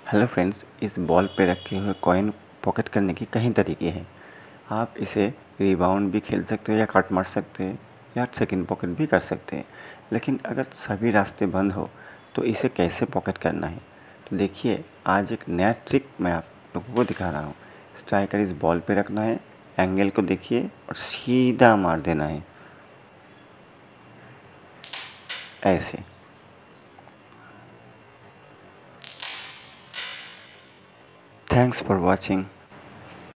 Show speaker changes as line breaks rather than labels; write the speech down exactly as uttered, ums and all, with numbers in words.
Hello friends, इस ball पे रखे हुए कॉइन पॉकेट करने की कई तरीके हैं। आप इसे रिबाउंड भी खेल सकते हो या कट मार सकते हैं या सेकंड पॉकेट भी कर सकते हैं। लेकिन अगर सभी रास्ते बंद हो तो इसे कैसे पॉकेट करना है, तो देखिए आज एक नया ट्रिक मैं आप लोगों को दिखा रहा हूँ। स्ट्राइकर इस बॉल पे रखना है, एंगल को देखिए और सीधा मार देना है ऐसे। Thanks for watching.